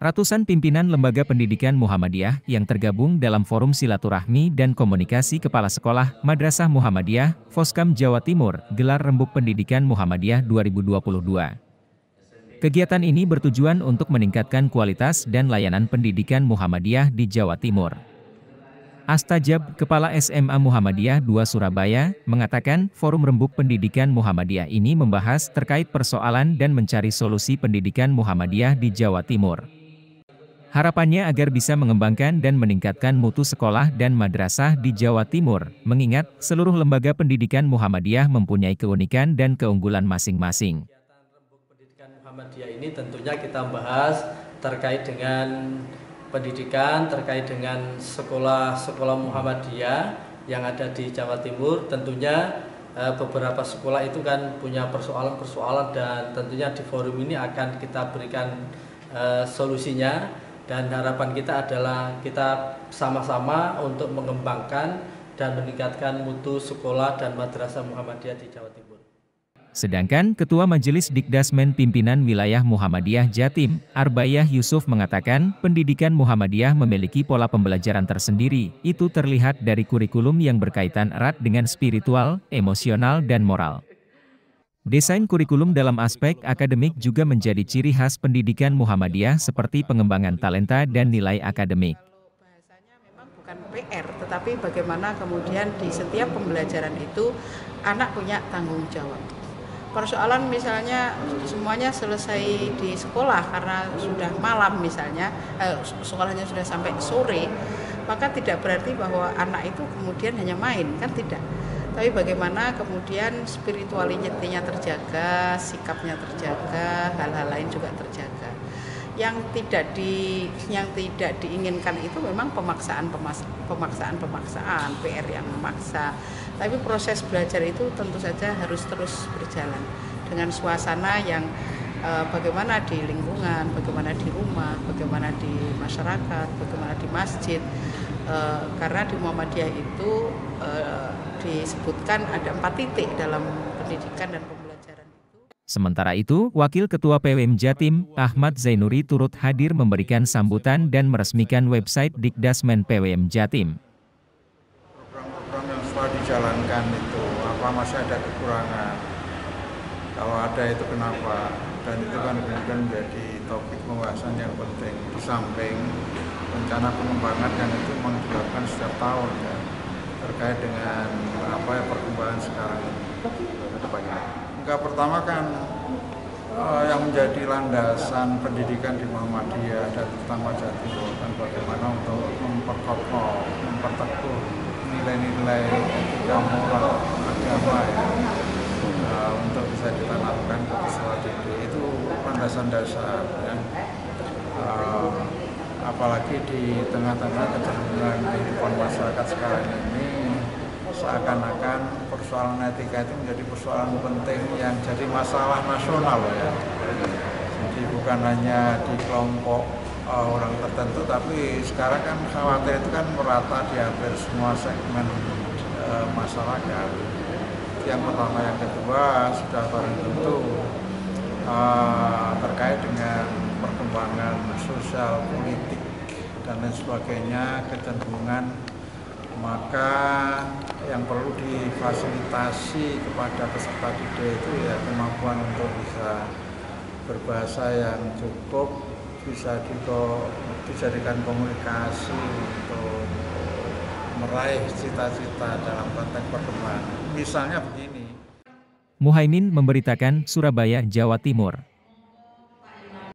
Ratusan pimpinan lembaga pendidikan Muhammadiyah yang tergabung dalam Forum Silaturahmi dan Komunikasi Kepala Sekolah Madrasah Muhammadiyah, Foskam Jawa Timur, gelar Rembuk Pendidikan Muhammadiyah 2022. Kegiatan ini bertujuan untuk meningkatkan kualitas dan layanan pendidikan Muhammadiyah di Jawa Timur. Astajab, Kepala SMA Muhammadiyah II Surabaya, mengatakan Forum Rembuk Pendidikan Muhammadiyah ini membahas terkait persoalan dan mencari solusi pendidikan Muhammadiyah di Jawa Timur. Harapannya agar bisa mengembangkan dan meningkatkan mutu sekolah dan madrasah di Jawa Timur, mengingat seluruh lembaga pendidikan Muhammadiyah mempunyai keunikan dan keunggulan masing-masing. Pendidikan Muhammadiyah ini tentunya kita bahas terkait dengan pendidikan, terkait dengan sekolah-sekolah Muhammadiyah yang ada di Jawa Timur. Tentunya beberapa sekolah itu kan punya persoalan-persoalan dan tentunya di forum ini akan kita berikan solusinya. Dan harapan kita adalah kita sama-sama untuk mengembangkan dan meningkatkan mutu sekolah dan madrasah Muhammadiyah di Jawa Timur. Sedangkan Ketua Majelis Dikdasmen Pimpinan Wilayah Muhammadiyah Jatim, Arbayah Yusuf mengatakan pendidikan Muhammadiyah memiliki pola pembelajaran tersendiri. Itu terlihat dari kurikulum yang berkaitan erat dengan spiritual, emosional, dan moral. Desain kurikulum dalam aspek akademik juga menjadi ciri khas pendidikan Muhammadiyah seperti pengembangan talenta dan nilai akademik. Bahasanya memang bukan PR, tetapi bagaimana kemudian di setiap pembelajaran itu anak punya tanggung jawab. Persoalan misalnya semuanya selesai di sekolah karena sudah malam misalnya, sekolahnya sudah sampai sore, maka tidak berarti bahwa anak itu kemudian hanya main, kan tidak. Tapi bagaimana kemudian spiritualitinya terjaga, sikapnya terjaga, hal-hal lain juga terjaga. Yang tidak diinginkan itu memang pemaksaan, PR yang memaksa. Tapi proses belajar itu tentu saja harus terus berjalan dengan suasana yang bagaimana di lingkungan, bagaimana di rumah, bagaimana di masyarakat, bagaimana di masjid. Karena di Muhammadiyah itu disebutkan ada 4 titik dalam pendidikan dan pembelajaran itu. Sementara itu, Wakil Ketua PWM Jatim, Ahmad Zainuri turut hadir memberikan sambutan dan meresmikan website Dikdasmen PWM Jatim. Program-program yang sudah dijalankan itu, apa masih ada kekurangan? Kalau ada itu kenapa? Dan itu kan kemudian menjadi topik pembahasan yang penting. Di samping rencana pengembangan yang itu memang dilakukan setiap tahun ya, terkait dengan perkembangan sekarang ini. Enggak, pertama kan yang menjadi landasan pendidikan di Muhammadiyah dan terutama Jawa Timur kan bagaimana untuk memperkokoh, memperteguh nilai-nilai etika moral agama ya, untuk bisa ditanamkan ke peserta didik. Itu landasan dasar ya. Apalagi di tengah-tengah kecenderungan kehidupan masyarakat sekarang ini, seakan-akan persoalan etika itu menjadi persoalan penting yang jadi masalah nasional ya. Jadi bukan hanya di kelompok orang tertentu, tapi sekarang kan khawatir itu kan merata di hampir semua segmen masyarakat. Yang pertama, yang kedua sudah barang tentu terkait dengan perkembangan sosial, politik, dan lain sebagainya, kecenderungan, maka yang perlu difasilitasi kepada peserta didik itu ya kemampuan untuk bisa berbahasa yang cukup, bisa dijadikan komunikasi untuk meraih cita-cita dalam konteks perkembangan. Misalnya begini. Muhaimin memberitakan Surabaya, Jawa Timur.